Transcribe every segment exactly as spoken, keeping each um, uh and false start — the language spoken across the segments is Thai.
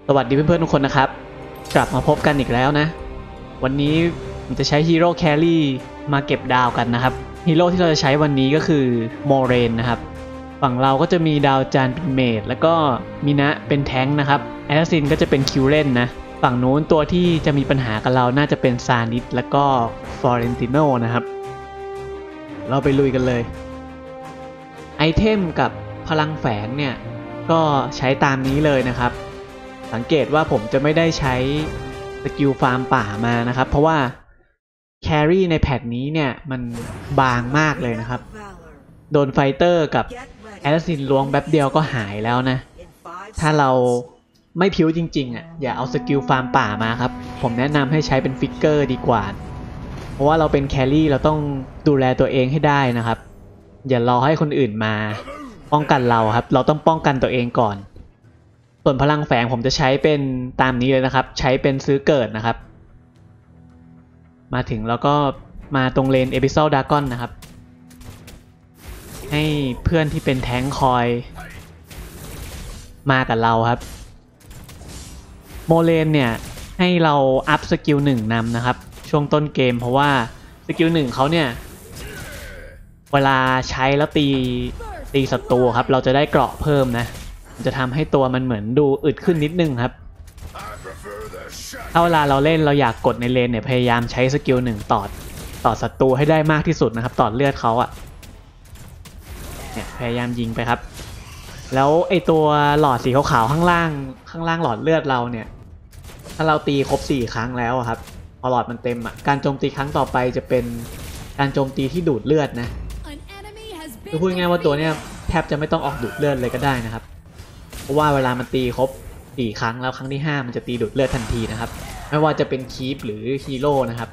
สวัสดีเพื่อนๆทุกคนนะครับกลับมาพบกันอีกแล้วนะวันนี้ผมจะใช้ฮีโร่แครี่มาเก็บดาวกันนะครับฮีโร่ที่เราจะใช้วันนี้ก็คือโมเรนนะครับฝั่งเราก็จะมีดาวจันทร์เป็นเมจแล้วก็มินะเป็นแท้งนะครับแอสซินก็จะเป็นคิวเลนนะฝั่งนู้นตัวที่จะมีปัญหากับเราน่าจะเป็นซานิสแล้วก็ฟลอเรนติโนนะครับเราไปลุยกันเลยไอเทมกับพลังแฝงเนี่ยก็ใช้ตามนี้เลยนะครับสังเกตว่าผมจะไม่ได้ใช้สกิลฟาร์มป่ามานะครับเพราะว่าแครี่ในแพทนี้เนี่ยมันบางมากเลยนะครับโดนไฟเตอร์กับแอสซินล้วงแป๊บเดียวก็หายแล้วนะถ้าเราไม่พิ้วจริงๆอ่ะอย่าเอาสกิลฟาร์มป่ามาครับผมแนะนำให้ใช้เป็นฟิกเกอร์ดีกว่าเพราะว่าเราเป็นแครี่เราต้องดูแลตัวเองให้ได้นะครับอย่ารอให้คนอื่นมาป้องกันเราครับเราต้องป้องกันตัวเองก่อนส่วนพลังแฝงผมจะใช้เป็นตามนี้เลยนะครับใช้เป็นซื้อเกิดนะครับมาถึงแล้วก็มาตรงเลนเอพิโซดดากอนนะครับให้เพื่อนที่เป็นแท้งคอยมากับเราครับโมเลนเนี่ยให้เราอัพสกิลหนึ่งนำนะครับช่วงต้นเกมเพราะว่าสกิลหนึ่งเขาเนี่ยเวลาใช้แล้วตีตีศัตรูครับเราจะได้เกราะเพิ่มนะจะทำให้ตัวมันเหมือนดูอึดขึ้นนิดนึงครับถ้าเวลาเราเล่นเราอยากกดในเลนเนี่ยพยายามใช้สกิลหนึ่งต่อต่อศัตรูให้ได้มากที่สุดนะครับต่อเลือดเขาอะเนี่ยพยายามยิงไปครับแล้วไอตัวหลอดสีขาวๆข้างล่างข้างล่างหลอดเลือดเราเนี่ยถ้าเราตีครบสี่ครั้งแล้วครับพอหลอดมันเต็มอะการโจมตีครั้งต่อไปจะเป็นการโจมตีที่ดูดเลือดนะคือพูดง่ายว่าตัวเนี้ยแทบจะไม่ต้องออกดูดเลือดเลยก็ได้นะครับเพราะว่าเวลามันตีครบสี่ครั้งแล้วครั้งที่ห้ามันจะตีดูดเลือดทันทีนะครับไม่ว่าจะเป็นคีปหรือฮีโร่นะครับ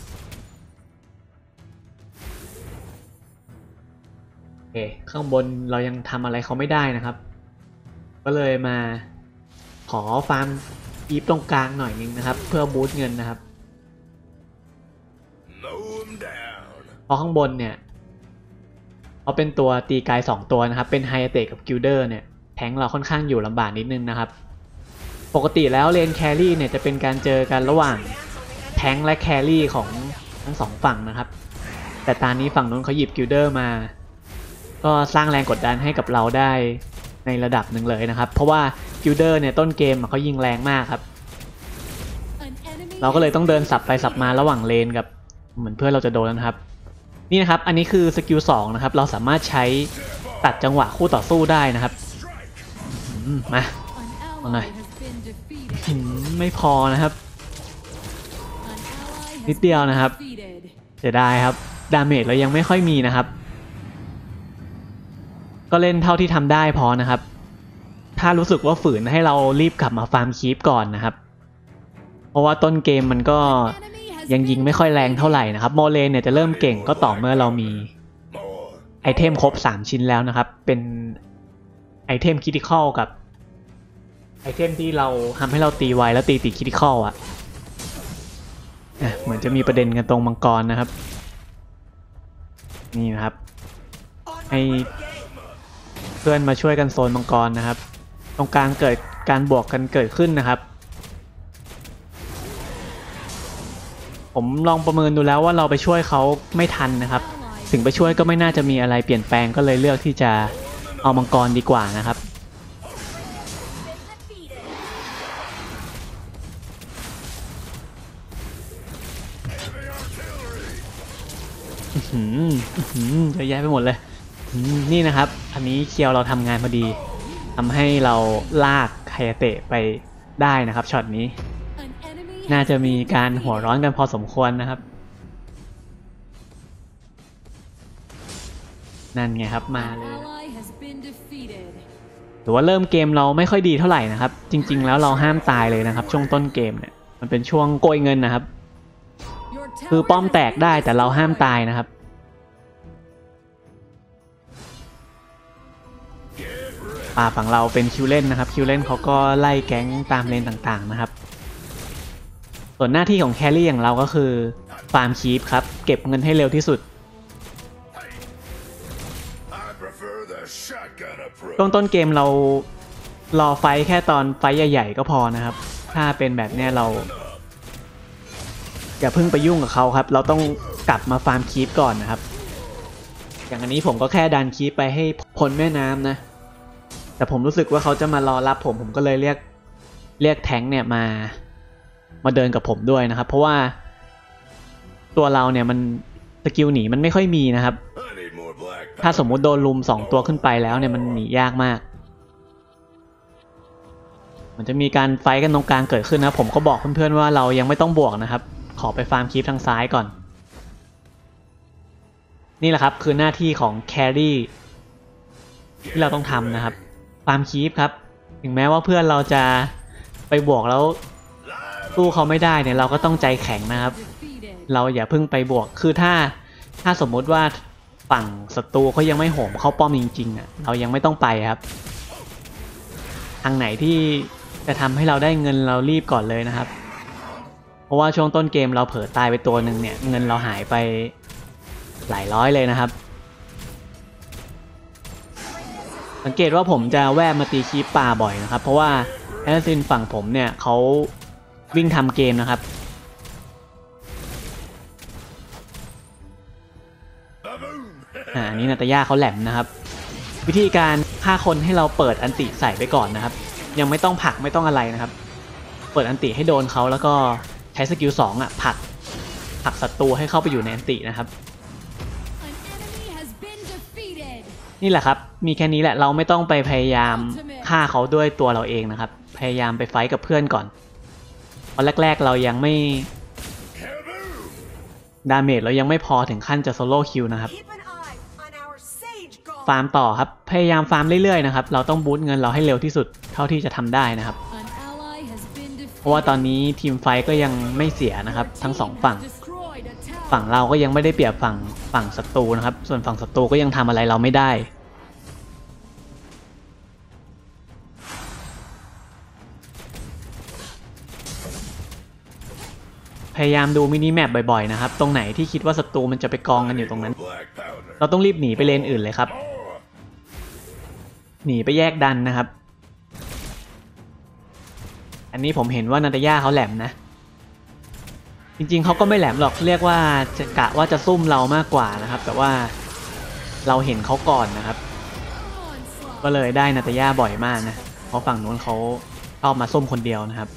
โอเคข้างบนเรายังทำอะไรเขาไม่ได้นะครับก็เลยมาขอฟาร์มคีปตรงกลางหน่อยนึงนะครับเพื่อบูสต์เงินนะครับพอข้างบนเนี่ยเขาเป็นตัวตีกายสองตัวนะครับเป็นไฮเตะกับกิลเดอร์เนี่ยแทงเราค่อนข้างอยู่ลำบากนิดนึงนะครับปกติแล้วเลนแครี่เนี่ยจะเป็นการเจอกันระหว่างแทงและแครี่ของทั้งสองฝั่งนะครับแต่ตอนนี้ฝั่งนู้นเขาหยิบกิลเดอร์มาก็สร้างแรงกดดันให้กับเราได้ในระดับหนึ่งเลยนะครับเพราะว่ากิลเดอร์เนี่ยต้นเกมเขายิงแรงมากครับเราก็เลยต้องเดินสับไปสับมาระหว่างเลนกับเหมือนเพื่อนเราจะโดนนะครับนี่นะครับอันนี้คือสกิลสองนะครับเราสามารถใช้ตัดจังหวะคู่ต่อสู้ได้นะครับมาเอาหน่อยไม่พอนะครับนิดเดียวนะครับเสียดายครับดาเมจเรายังไม่ค่อยมีนะครับก็เล่นเท่าที่ทำได้พอนะครับถ้ารู้สึกว่าฝืนให้เรารีบกลับมาฟาร์มคีปก่อนนะครับเพราะว่าต้นเกมมันก็ยังยิงไม่ค่อยแรงเท่าไหร่นะครับโมเลนเนี่ยจะเริ่มเก่งก็ต่อเมื่อเรามีไอเทมครบสามชิ้นแล้วนะครับเป็นไอเทมคริติคอลกับไอเทมที่เราทำให้เราตีไวแล้วตีติดคริติคอลอ่ะเหมือนจะมีประเด็นกันตรงมังกรนะครับนี่นะครับให้เพื่อนมาช่วยกันโซนมังกรนะครับตรงกลางเกิดการบวกกันเกิดขึ้นนะครับผมลองประเมินดูแล้วว่าเราไปช่วยเขาไม่ทันนะครับถึงไปช่วยก็ไม่น่าจะมีอะไรเปลี่ยนแปลงก็เลยเลือกที่จะเอามังกรดีกว่านะครับหืมหืมเยอะแยะไปหมดเลยนี่นะครับอันนี้เคียวเราทำงานพอดีทำให้เราลากไคยาเตะไปได้นะครับช็อตนี้น่าจะมีการหัวร้อนกันพอสมควรนะครับนั่นไงครับมาเลยหรือว่าเริ่มเกมเราไม่ค่อยดีเท่าไหร่นะครับจริงๆแล้วเราห้ามตายเลยนะครับช่วงต้นเกมเนี่ยมันเป็นช่วงโกยเงินนะครับคือป้อมแตกได้แต่เราห้ามตายนะครับป่าฝั่งเราเป็นคิวเล่นนะครับคิวเล่นเขาก็ไล่แก๊งตามเลนต่างๆนะครับส่วนหน้าที่ของแครี่อย่างเราก็คือฟาร์มคีปครับเก็บเงินให้เร็วที่สุดช่วงต้นเกมเรารอไฟแค่ตอนไฟใหญ่ๆก็พอนะครับถ้าเป็นแบบเนี้ยเราอย่าเพิ่งไปยุ่งกับเขาครับเราต้องกลับมาฟาร์มคีปก่อนนะครับอย่างอันนี้ผมก็แค่ดันคีปไปให้พ้นแม่น้ำนะแต่ผมรู้สึกว่าเขาจะมารอรับผมผมก็เลยเรียกเรียกแทงค์เนี่ยมามาเดินกับผมด้วยนะครับเพราะว่าตัวเราเนี่ยมันสกิลหนีมันไม่ค่อยมีนะครับถ้าสมมุติโดนลุมสองตัวขึ้นไปแล้วเนี่ยมันหนียากมากมันจะมีการไฟกันตรงกลางเกิดขึ้นนะผมก็บอกเพื่อนๆว่าเรายังไม่ต้องบวกนะครับขอไปฟาร์มคีปทางซ้ายก่อนนี่แหละครับคือหน้าที่ของแครี่ที่เราต้องทำนะครับฟาร์มคีปครับถึงแม้ว่าเพื่อนเราจะไปบวกแล้วสู้เขาไม่ได้เนี่ยเราก็ต้องใจแข็งนะครับเราอย่าเพิ่งไปบวกคือถ้าถ้าสมมุติว่าฝั่งศัตรูเขายังไม่โหมเข้าป้อมจริงๆอ่ะเรายังไม่ต้องไปครับทางไหนที่จะทำให้เราได้เงินเรารีบก่อนเลยนะครับเพราะว่าช่วงต้นเกมเราเผลอตายไปตัวหนึ่งเนี่ยเงินเราหายไปหลายร้อยเลยนะครับสังเกตว่าผมจะแวะมาตีคีปป่าบ่อยนะครับเพราะว่าแอสซินฝั่งผมเนี่ยเขาวิ่งทำเกมนะครับอ่านี่นาตาย่าเขาแหลมนะครับวิธีการฆ่าคนให้เราเปิดอันติใส่ไปก่อนนะครับยังไม่ต้องผลักไม่ต้องอะไรนะครับเปิดอันติให้โดนเขาแล้วก็ใช้สกิลสองอ่ะผลักผลักศัตรูให้เข้าไปอยู่ในอันตินะครับนี่แหละครับมีแค่นี้แหละเราไม่ต้องไปพยายามฆ่าเขาด้วยตัวเราเองนะครับพยายามไปไฟท์กับเพื่อนก่อนตอนแรกๆเรายังไม่ดาเมจเรายังไม่พอถึงขั้นจะโซโล่คิวนะครับฟาร์มต่อครับพยายามฟาร์มเรื่อยๆนะครับเราต้องบูสต์เงินเราให้เร็วที่สุดเท่าที่จะทำได้นะครับเพราะว่าตอนนี้ทีมไฟท์ก็ยังไม่เสียนะครับทั้งสองฝั่งฝั่งเราก็ยังไม่ได้เปรียบฝั่งฝั่งศัตรูนะครับส่วนฝั่งศัตรูก็ยังทำอะไรเราไม่ได้พยายามดูมินิแมปบ่อยๆนะครับตรงไหนที่คิดว่าศัตรูมันจะไปกองกันอยู่ตรงนั้นเราต้องรีบหนีไปเลนอื่นเลยครับหนีไปแยกดันนะครับอันนี้ผมเห็นว่านาตาย่าเขาแหลมนะจริงๆเขาก็ไม่แหลมหรอกเรียกว่าจะกะว่าจะซุ่มเรามากกว่านะครับแต่ว่าเราเห็นเขาก่อนนะครับก็เลยได้นาตาย่าบ่อยมากนะเพราะฝั่งนู้นเขาชอบมาซุ่มคนเดียวนะครับ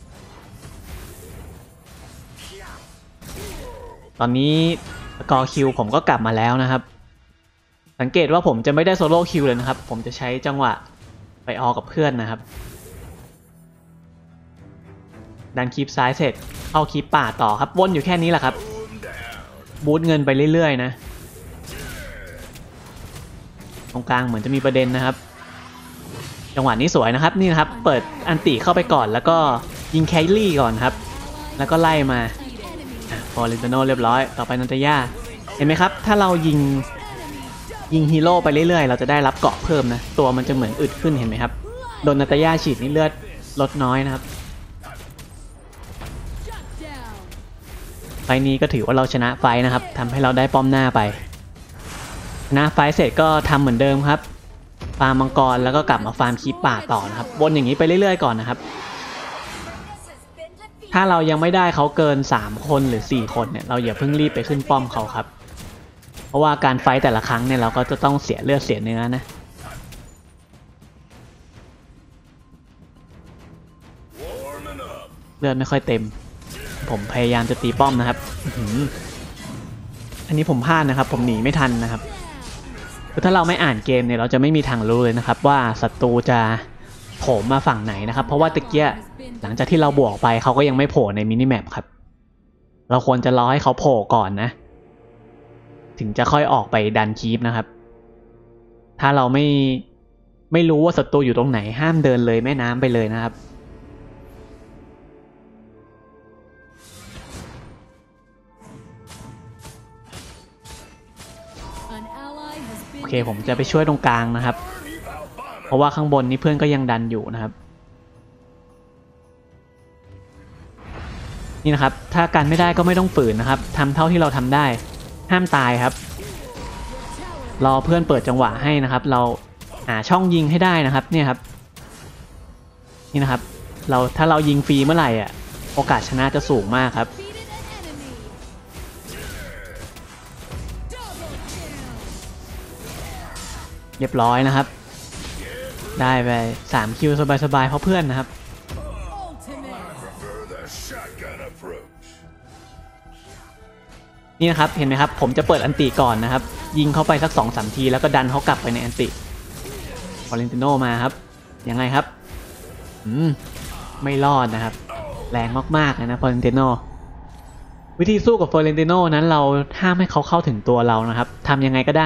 ตอนนี้สกอร์คิวผมก็กลับมาแล้วนะครับสังเกตว่าผมจะไม่ได้โซโล่คิวเลยนะครับผมจะใช้จังหวะไปออกับเพื่อนนะครับดันคลิปซ้ายเสร็จเข้าคลิปป่าต่อครับวนอยู่แค่นี้แหละครับบูทเงินไปเรื่อยๆนะตรงกลางเหมือนจะมีประเด็นนะครับจังหวะนี้สวยนะครับนี่นะครับเปิดอันติเข้าไปก่อนแล้วก็ยิงแคลรี่ก่อนครับแล้วก็ไล่มาฟอร์เรนโตโนเรียบร้อยต่อไปนันตาย่าเห็นไหมครับถ้าเรายิงยิงฮีโร่ไปเรื่อยๆเราจะได้รับเกราะเพิ่มนะตัวมันจะเหมือนอึดขึ้นเห็นไหมครับโดนนันตาย่าฉีดนี่เลือดลดน้อยนะครับไฟนี้ก็ถือว่าเราชนะไฟนะครับทำให้เราได้ป้อมหน้าไปชนะไฟเสร็จก็ทำเหมือนเดิมครับฟาร์มมังกรแล้วก็กลับมาฟาร์มคีปป่าต่อนะครับวนอย่างนี้ไปเรื่อยๆก่อนนะครับถ้าเรายังไม่ได้เขาเกินสามคนหรือสี่คนเนี่ยเราอย่าเพิ่งรีบไปขึ้นป้อมเขาครับเพราะว่าการไฟแต่ละครั้งเนี่ยเราก็จะต้องเสียเลือดเสียเนื้อนะเลือดไม่ค่อยเต็มผมพยายามจะตีป้อมนะครับอันนี้ผมพลาดนะครับผมหนีไม่ทันนะครับคือถ้าเราไม่อ่านเกมเนี่ยเราจะไม่มีทางรู้เลยนะครับว่าศัตรูจะโผล่มาฝั่งไหนนะครับเพราะว่าตะเกียหลังจากที่เราบวกไปเขาก็ยังไม่โผล่ในมินิแมปครับเราควรจะรอให้เขาโผล่ก่อนนะถึงจะค่อยออกไปดันคีปนะครับถ้าเราไม่ไม่รู้ว่าศัตรูอยู่ตรงไหนห้ามเดินเลยแม่น้ำไปเลยนะครับโอเคผมจะไปช่วยตรงกลางนะครับเพราะว่าข้างบนนี้เพื่อนก็ยังดันอยู่นะครับนี่นะครับถ้ากันไม่ได้ก็ไม่ต้องฝืนนะครับทำเท่าที่เราทำได้ห้ามตายครับรอเพื่อนเปิดจังหวะให้นะครับเราหาช่องยิงให้ได้นะครับเนี่ยครับนี่นะครับเราถ้าเรายิงฟรีเมื่อไหร่อ่ะโอกาสชนะจะสูงมากครับเรียบร้อยนะครับได้ไปสามคิวสบายๆเพราะเพื่อนนะครับนี่นะครับเห็นไหมครับผมจะเปิดอันติก่อนนะครับยิงเข้าไปสัก สองสาม ทีแล้วก็ดันเขากลับไปในอันติฟอเรนติโนมาครับยังไงครับอืมไม่รอดนะครับแรงมากๆเลยนะฟอเรนติโนวิธีสู้กับฟอเรนติโนนั้นเราห้ามให้เขาเข้าถึงตัวเรานะครับทำยังไงก็ได้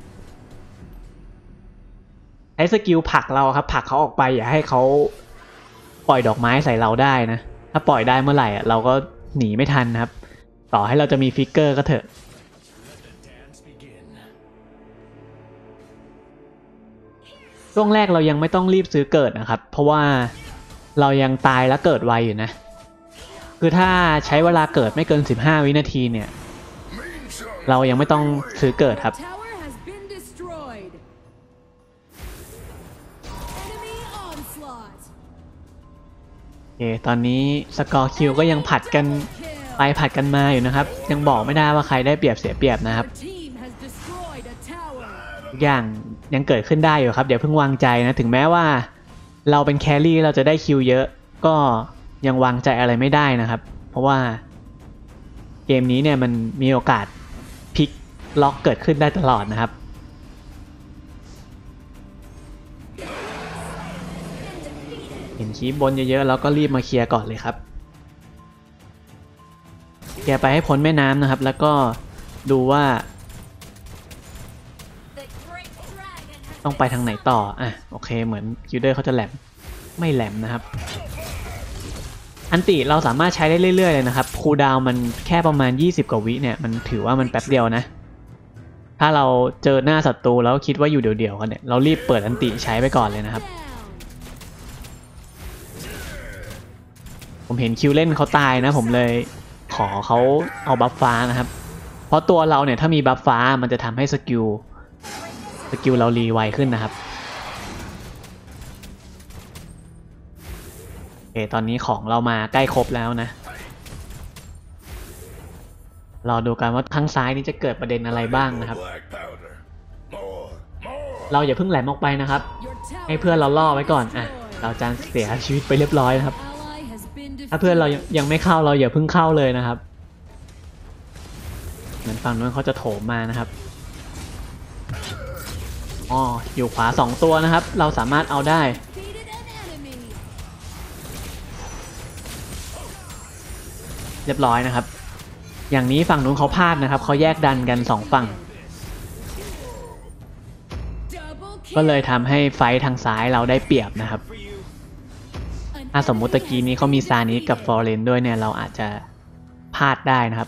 ใช้สกิลผลักเราครับผลักเขาออกไปอย่าให้เขาปล่อยดอกไม้ใส่เราได้นะถ้าปล่อยได้เมื่อไหร่เราก็หนีไม่ทันนะครับต่อให้เราจะมีฟิกเกอร์ก็เถอะช่วงแรกเรายังไม่ต้องรีบซื้อเกิดนะครับเพราะว่าเรายังตายแล้วเกิดไวอยู่นะคือถ้าใช้เวลาเกิดไม่เกินสิบห้าวินาทีเนี่ยเรายังไม่ต้องซื้อเกิดครับโอเคตอนนี้สกอร์คิวก็ยังผัดกันไปผัดกันมาอยู่นะครับยังบอกไม่ได้ว่าใครได้เปรียบเสียเปรียบนะครับทุกอย่างยังเกิดขึ้นได้อยู่ครับเดี๋ยวเพิ่งวางใจนะถึงแม้ว่าเราเป็นแครี่เราจะได้คิวเยอะก็ยังวางใจอะไรไม่ได้นะครับเพราะว่าเกมนี้เนี่ยมันมีโอกาสพลิกล็อกเกิดขึ้นได้ตลอดนะครับเห็นคีบบนเยอะๆแล้วก็รีบมาเคลียร์ก่อนเลยครับเคลียร์ไปให้พ้นแม่น้ำนะครับแล้วก็ดูว่าต้องไปทางไหนต่ออ่ะโอเคเหมือนคิวเดอร์เขาจะแหลมไม่แหลมนะครับอันติเราสามารถใช้ได้เรื่อยๆเลยนะครับคูลดาวน์มันแค่ประมาณยี่สิบกว่าวิเนี่ยมันถือว่ามันแป๊บเดียวนะถ้าเราเจอหน้าศัตรูแล้วคิดว่าอยู่เดี่ยวๆกันเนี่ยเรารีบเปิดอันติใช้ไปก่อนเลยนะครับผมเห็นคิวเล่นเขาตายนะผมเลยขอเขาเอาบัฟฟ้านะครับเพราะตัวเราเนี่ยถ้ามีบัฟฟ้ามันจะทำให้สกิลสกิลเรารีไวขึ้นนะครับโอเคตอนนี้ของเรามาใกล้ครบแล้วนะรอดูกันว่าทางซ้ายนี้จะเกิดประเด็นอะไรบ้างนะครับเราอย่าเพิ่งแหลมออกไปนะครับให้เพื่อนเราล่อไว้ก่อนอ่ะเราจะเสียชีวิตไปเรียบร้อยนะครับถ้าเพื่อนเรายังไม่เข้าเราอย่าเพิ่งเข้าเลยนะครับเหมือนฝั่งนู้นเขาจะโถมมานะครับอ๋ออยู่ขวาสองตัวนะครับเราสามารถเอาได้เรียบร้อยนะครับอย่างนี้ฝั่งนู้นเขาพลาดนะครับเขาแยกดันกันสองฝั่งก็เลยทำให้ไฟทางซ้ายเราได้เปรียบนะครับถ้าสมมุติตะกี้นี้เขามีซานิสกับฟอร์เรนด้วยเนี่ยเราอาจจะพลาดได้นะครับ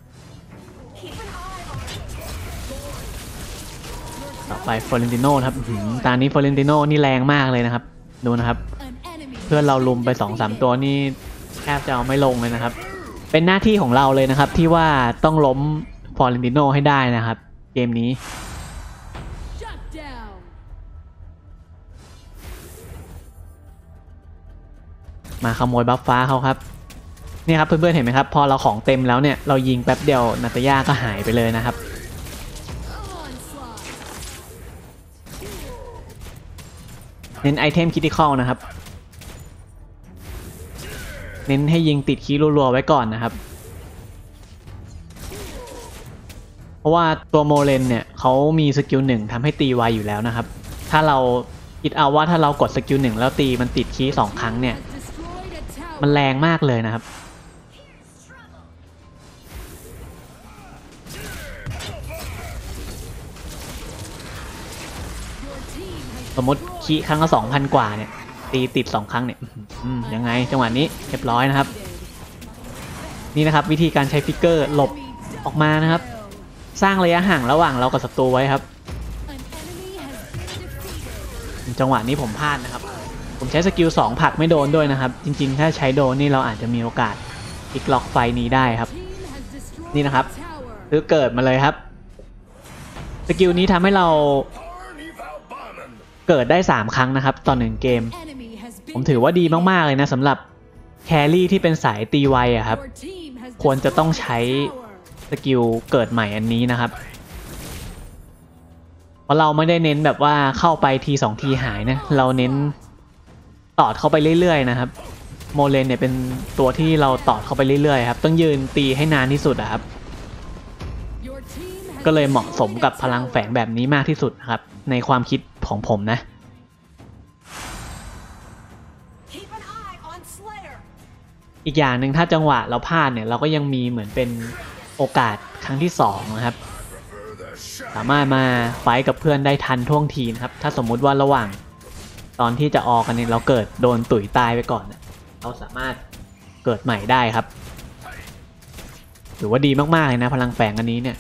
ต่อไปฟอร์เรนติโน่ครับตอนนี้ฟอร์เรนติโน่นี่แรงมากเลยนะครับดูนะครับเพื่อนเราลุมไป สองสาม ตัวนี่แทบจะเอาไม่ลงเลยนะครับเป็นหน้าที่ของเราเลยนะครับที่ว่าต้องล้มฟอร์เรนติโน่ให้ได้นะครับเกมนี้มาขโมยบัฟฟ้าเขาครับนี่ครับเพื่อนๆเห็นไหมครับพอเราของเต็มแล้วเนี่ยเรายิงแป๊บเดียวนาตาย่าก็หายไปเลยนะครับเน้นไอเทมคริติคอลนะครับเน้นให้ยิงติดคีย์รัวๆไว้ก่อนนะครับเพราะว่าตัวโมเลนเนี่ยเขามีสกิลหนึ่งทำให้ตีไวอยู่แล้วนะครับถ้าเราคิดเอาว่าถ้าเรากดสกิลหนึ่งแล้วตีมันติดคีย์สองครั้งเนี่ยมันแรงมากเลยนะครับสมมติคีย์ครั้งละสองพันกว่าเนี่ยตีติดสองครั้งเนี่ยยังไงจังหวะนี้เรียบร้อยนะครับนี่นะครับวิธีการใช้ฟิกเกอร์หลบออกมานะครับสร้างระยะห่างระหว่างเรากับศัตรูไว้ครับจังหวะนี้ผมพลาดนะครับผมใช้สกิลสองผลักไม่โดนด้วยนะครับจริงๆถ้าใช้โดนนี่เราอาจจะมีโอกาสพลิกล็อกไฟนี้ได้ครับนี่นะครับซื้อเกิดมาเลยครับสกิลนี้ทำให้เราเกิดได้สามครั้งนะครับต่อหนึ่งเกมผมถือว่าดีมากๆเลยนะสำหรับแครี่ที่เป็นสายตีไวอะครับควรจะต้องใช้สกิลเกิดใหม่อันนี้นะครับเพราะเราไม่ได้เน้นแบบว่าเข้าไปทีสองทีหายนะเราเน้นตอดเข้าไปเรื่อยๆนะครับโมเลนเนี่ยเป็นตัวที่เราตอดเข้าไปเรื่อยๆครับต้องยืนตีให้นานที่สุดอะครับก็เลยเหมาะสมกับพลังแฝงแบบนี้มากที่สุดนะครับในความคิดของผมนะอีกอย่างหนึ่งถ้าจังหวะเราพลาดเนี่ยเราก็ยังมีเหมือนเป็นโอกาสครั้งที่สองนะครับสามารถมาไฟท์กับเพื่อนได้ทันท่วงทีนะครับถ้าสมมุติว่าระหว่างตอนที่จะออกกันเนี่ยเราเกิดโดนตุ๋ยตายไปก่อนเราสามารถเกิดใหม่ได้ครับถือว่าดีมากๆเลยนะพลังแฝงอันนี้เนี่ย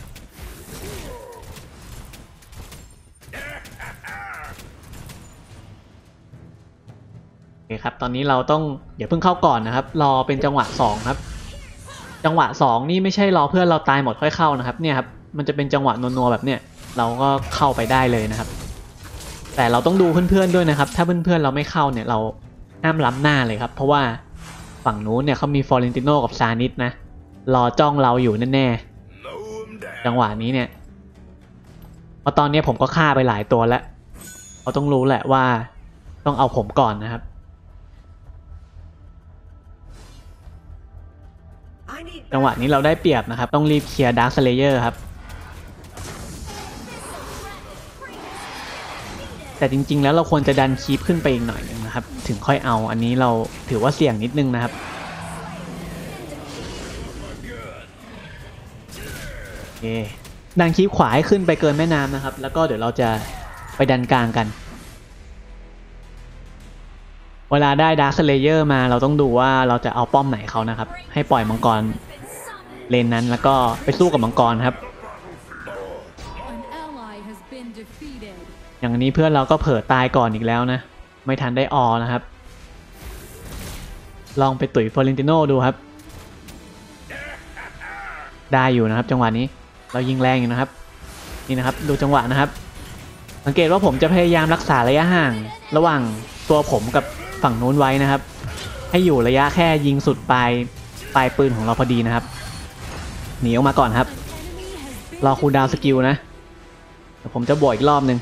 โอเคครับตอนนี้เราต้องอย่าเพิ่งเข้าก่อนนะครับรอเป็นจังหวะสองครับจังหวะสองนี่ไม่ใช่รอเพื่อนเราตายหมดค่อยเข้านะครับเนี่ยครับมันจะเป็นจังหวะนัวๆแบบเนี้ยเราก็เข้าไปได้เลยนะครับแต่เราต้องดูเพื่อนๆด้วยนะครับถ้าเพื่อนๆเราไม่เข้าเนี่ยเราห้ามล้ำหน้าเลยครับเพราะว่าฝั่งนู้นเนี่ยเขามีฟอร์เรนติโนกับซานิสนะรอจ้องเราอยู่แน่ๆจังหวะนี้เนี่ยเพราะตอนนี้ผมก็ฆ่าไปหลายตัวแล้วเขาต้องรู้แหละว่าต้องเอาผมก่อนนะครับจังหวะนี้เราได้เปรียบนะครับต้องรีบเคลียร์ดาร์คสเลเยอร์ครับแต่จริงๆแล้วเราควรจะดันคีปขึ้นไปอีกหน่อยนึงนะครับถึงค่อยเอาอันนี้เราถือว่าเสี่ยงนิดนึงนะครับโอเคดันคีปขวาให้ขึ้นไปเกินแม่น้ำนะครับแล้วก็เดี๋ยวเราจะไปดันกลางกันเวลาได้ดาร์คสเลเยอร์มาเราต้องดูว่าเราจะเอาป้อมไหนเขานะครับให้ปล่อยมังกรเลนนั้นแล้วก็ไปสู้กับมังกรครับอย่างนี้เพื่อนเราก็เผลอตายก่อนอีกแล้วนะไม่ทันได้ออนะครับลองไปตุ๋ยฟอร์เรนติโนดูครับได้อยู่นะครับจังหวะนี้เรายิงแรงอยู่นะครับนี่นะครับดูจังหวะนะครับสังเกตว่าผมจะพยายามรักษาระยะห่างระหว่างตัวผมกับฝั่งนู้นไว้นะครับให้อยู่ระยะแค่ยิงสุดปลายปลายปืนของเราพอดีนะครับหนีออกมาก่อนครับรอคูลดาวน์สกิลนะเดี๋ยวผมจะบวกอีกรอบนึง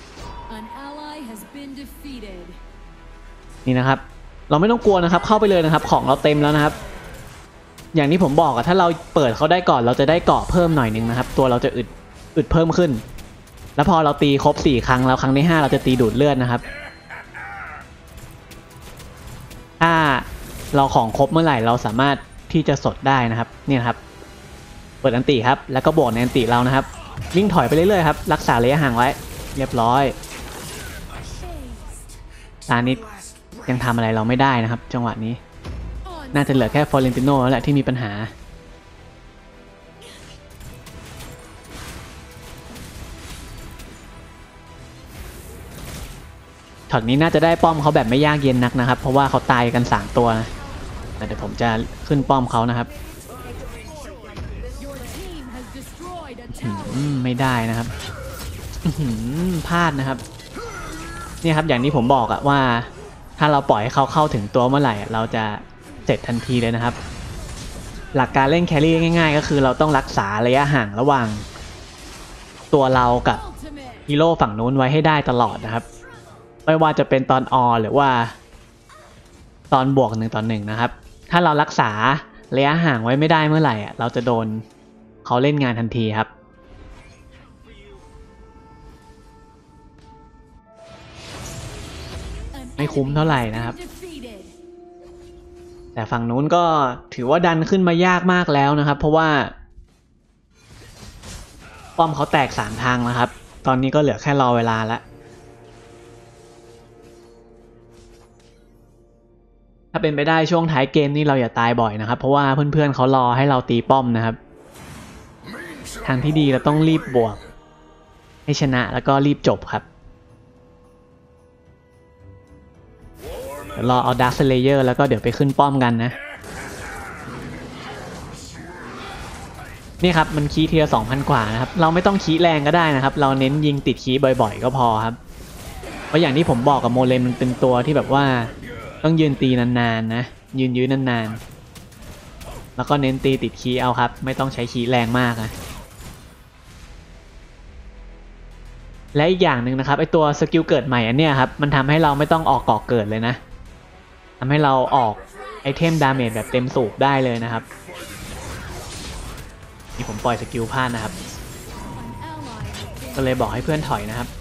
นี่นะครับเราไม่ต้องกลัวนะครับเข้าไปเลยนะครับของเราเต็มแล้วนะครับอย่างที่ผมบอกอะถ้าเราเปิดเขาได้ก่อนเราจะได้เกาะเพิ่มหน่อยนึงนะครับตัวเราจะอึดอึดเพิ่มขึ้นแล้วพอเราตีครบสี่ครั้งแล้วครั้งที่ห้าเราจะตีดูดเลือดนะครับถ้าเราของครบเมื่อไหร่เราสามารถที่จะสดได้นะครับนี่นะครับเปิดอันติครับแล้วก็บวกในอันติเรานะครับวิ่งถอยไปเรื่อยๆครับรักษาระยะห่างไว้เรียบร้อยตานิดยังทำอะไรเราไม่ได้นะครับจังหวะนี้น่าจะเหลือแค่ฟอร์เรนติโนแล้วแหละที่มีปัญหาช็อตนี้น่าจะได้ป้อมเขาแบบไม่ยากเย็นนักนะครับเพราะว่าเขาตายกันสามตัวนะแต่เดี๋ยวผมจะขึ้นป้อมเขานะครับไม่ได้นะครับพลาดนะครับนี่ครับอย่างที่ผมบอกอะว่าถ้าเราปล่อยให้เขาเข้าถึงตัวเมื่อไหร่เราจะเสร็จทันทีเลยนะครับหลักการเล่นแครี่ง่ายๆก็คือเราต้องรักษาระยะห่างระหว่างตัวเรากับฮีโร่ฝั่งนู้นไว้ให้ได้ตลอดนะครับไม่ว่าจะเป็นตอนออหรือว่าตอนบวกหนึ่งต่อหนึ่งนะครับถ้าเรารักษาระยะห่างไว้ไม่ได้เมื่อไหร่เราจะโดนเขาเล่นงานทันทีครับไม่คุ้มเท่าไหร่นะครับแต่ฝั่งนู้นก็ถือว่าดันขึ้นมายากมากแล้วนะครับเพราะว่าป้อมเขาแตกสามทางแล้วครับตอนนี้ก็เหลือแค่รอเวลาแล้วถ้าเป็นไปได้ช่วงท้ายเกมนี่เราอย่าตายบ่อยนะครับเพราะว่าเพื่อนๆเขารอให้เราตีป้อมนะครับทางที่ดีเราต้องรีบบวกให้ชนะแล้วก็รีบจบครับเดี๋ยวรอเอาดาร์คสเลเยอร์แล้วก็เดี๋ยวไปขึ้นป้อมกันนะนี่ครับมันคีย์เทียร์ สองพัน กว่านะครับเราไม่ต้องคีย์แรงก็ได้นะครับเราเน้นยิงติดคีย์บ่อยๆก็พอครับเพราะอย่างที่ผมบอกกับโมเลนมันเป็นตัวที่แบบว่าต้องยืนตีนานๆนะยืนยื้อนานๆแล้วก็เน้นตีติดคีย์เอาครับไม่ต้องใช้คีย์แรงมากนะและอีกอย่างหนึ่งนะครับไอตัวสกิลเกิดใหม่อันเนี้ยครับมันทำให้เราไม่ต้องออกก่อเกิดเลยนะทำให้เราออกไอเทมดาเมจแบบเต็มสูบได้เลยนะครับนี่ผมปล่อยสกิลพลาดนะครับก็เลยบอกให้เพื่อนถอยนะครับ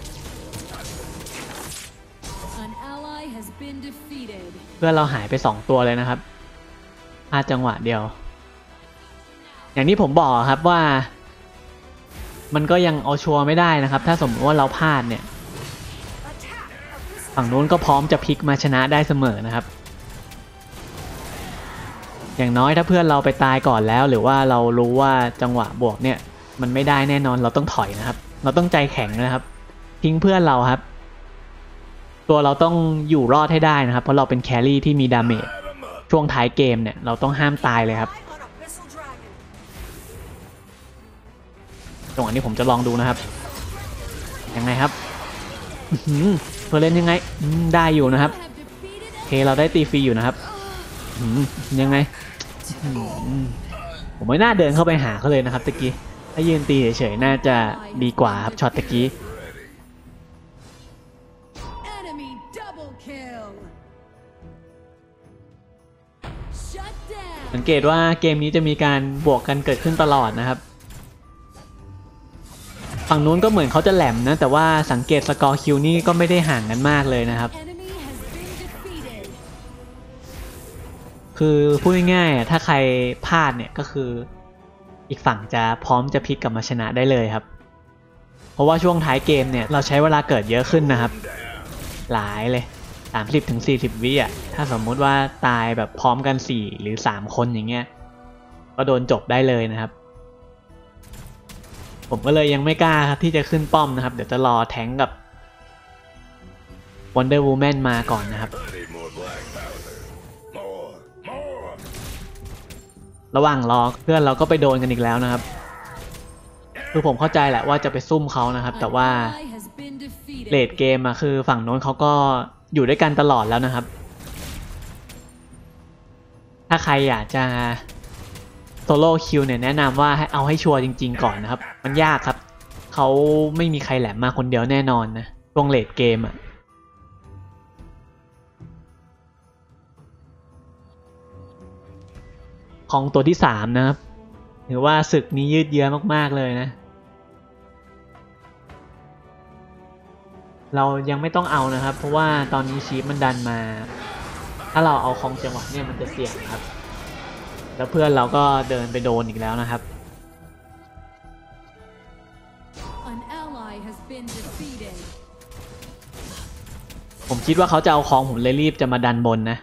เพื่อนเราหายไปสองตัวเลยนะครับพลาดจังหวะเดียวอย่างที่ผมบอกครับว่ามันก็ยังเอาชัวร์ไม่ได้นะครับถ้าสมมติว่าเราพลาดเนี่ยฝั่งนู้นก็พร้อมจะพลิกมาชนะได้เสมอนะครับอย่างน้อยถ้าเพื่อนเราไปตายก่อนแล้วหรือว่าเรารู้ว่าจังหวะบวกเนี่ยมันไม่ได้แน่นอนเราต้องถอยนะครับเราต้องใจแข็งนะครับทิ้งเพื่อนเราครับตัวเราต้องอยู่รอดให้ได้นะครับเพราะเราเป็นแครี่ที่มีดาเมจช่วงท้ายเกมเนี่ยเราต้องห้ามตายเลยครับจังหวะนี้ผมจะลองดูนะครับยังไงครับเพื่อเล่นยังไงได้อยู่นะครับเคเราได้ตีฟรีอยู่นะครับยังไงผมไม่น่าเดินเข้าไปหาเขาเลยนะครับตะกี้ถ้ายืนตีเฉยๆน่าจะดีกว่าครับช็อตตะกี้สังเกตว่าเกมนี้จะมีการบวกกันเกิดขึ้นตลอดนะครับฝั่งนู้นก็เหมือนเขาจะแหลมนะแต่ว่าสังเกตสกอร์คิวนี่ก็ไม่ได้ห่างกันมากเลยนะครับคือพูดง่ายๆถ้าใครพลาดเนี่ยก็คืออีกฝั่งจะพร้อมจะพลิกกลับมาชนะได้เลยครับเพราะว่าช่วงท้ายเกมเนี่ยเราใช้เวลาเกิดเยอะขึ้นนะครับหลายเลย สามสิบถึงสี่สิบ วิอ่ะถ้าสมมุติว่าตายแบบพร้อมกันสี่หรือสามคนอย่างเงี้ยก็โดนจบได้เลยนะครับผมก็เลยยังไม่กล้าครับที่จะขึ้นป้อมนะครับเดี๋ยวจะรอแทงกับ Wonder Woman มาก่อนนะครับระหว่างรอเพื่อนเราก็ไปโดนกันอีกแล้วนะครับคือผมเข้าใจแหละว่าจะไปซุ่มเขานะครับแต่ว่าเลดเกมอะคือฝั่งโน้นเขาก็อยู่ด้วยกันตลอดแล้วนะครับถ้าใครอยากจะโซโล่คิวเนี่ยแนะนำว่าให้เอาให้ชัวร์จริงๆก่อนนะครับมันยากครับเขาไม่มีใครแหลมมาคนเดียวแน่นอนนะช่วงเลดเกมอะของตัวที่สามนะครับถือว่าศึกนี้ยืดเยื้อมากๆเลยนะเรายังไม่ต้องเอานะครับเพราะว่าตอนนี้ชีฟมันดันมาถ้าเราเอาคองจังหวะเนี่ยมันจะเสี่ยงครับแล้วเพื่อนเราก็เดินไปโดนอีกแล้วนะครับผมคิดว่าเขาจะเอาคองผมเลยรีบจะมาดันบนนะ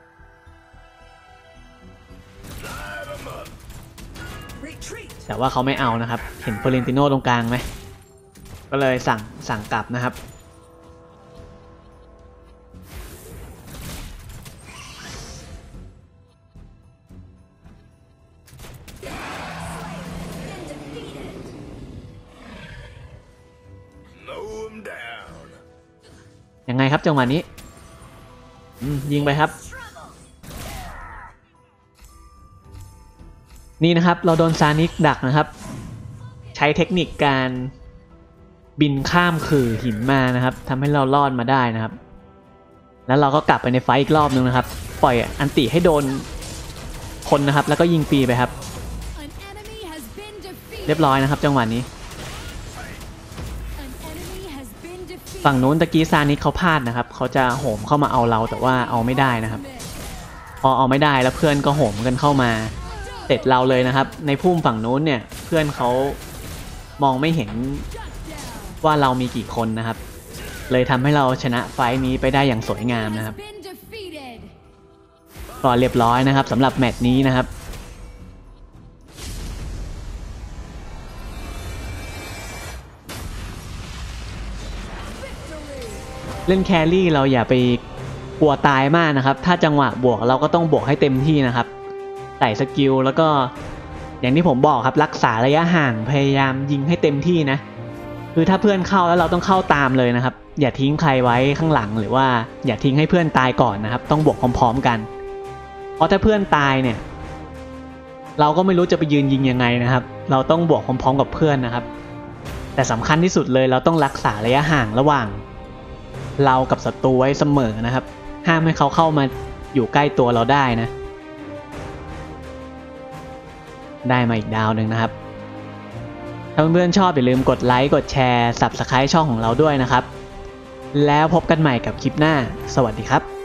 แต่ว่าเขาไม่เอานะครับเห็นเฟอเรนติโน่ตรงกลางไหมก็เลยสั่งสั่งกลับนะครับยังไงครับจังหวะนี้ยิงไปครับนี่นะครับเราโดนซานิกดักนะครับใช้เทคนิคการบินข้ามขื่อหินมานะครับทำให้เรารอดมาได้นะครับแล้วเราก็กลับไปในไฟอีกรอบนึงนะครับปล่อยอันติให้โดนคนนะครับแล้วก็ยิงฟรีไปครับเรียบร้อยนะครับจังหวะนี้ฝั่งนู้นตะกี้ซานิกเขาพลาดนะครับเขาจะโหมเข้ามาเอาเราแต่ว่าเอาไม่ได้นะครับพอเอาไม่ได้แล้วเพื่อนก็โหมกันเข้ามาเสร็จเราเลยนะครับในพุ่มฝั่งนู้นเนี่ยเพื่อนเขามองไม่เห็นว่าเรามีกี่คนนะครับเลยทำให้เราชนะไฟท์นี้ไปได้อย่างสวยงามนะครับก็เรียบร้อยนะครับสำหรับแมตช์นี้นะครับเล่นแครี่เราอย่าไปกลัวตายมากนะครับถ้าจังหวะบวกเราก็ต้องบวกให้เต็มที่นะครับใส่สกิลแล้วก็อย่างที่ผมบอกครับรักษาระยะห่างพยายามยิงให้เต็มที่นะคือถ้าเพื่อนเข้าแล้วเราต้องเข้าตามเลยนะครับอย่าทิ้งใครไว้ข้างหลังหรือว่าอย่าทิ้งให้เพื่อนตายก่อนนะครับต้องบวกพร้อมๆกันเพราะถ้าเพื่อนตายเนี่ยเราก็ไม่รู้จะไปยืนยิงยังไงนะครับเราต้องบวกพร้อมๆกับเพื่อนนะครับแต่สำคัญที่สุดเลยเราต้องรักษาระยะห่างระหว่างเรากับศัตรูไว้เสมอนะครับห้ามให้เขาเข้ามาอยู่ใกล้ตัวเราได้นะได้มาอีกดาวหนึ่งนะครับถ้าเพื่อนๆชอบอย่าลืมกดไลค์กดแชร์ ซับสไครบ์ ช่องของเราด้วยนะครับแล้วพบกันใหม่กับคลิปหน้าสวัสดีครับ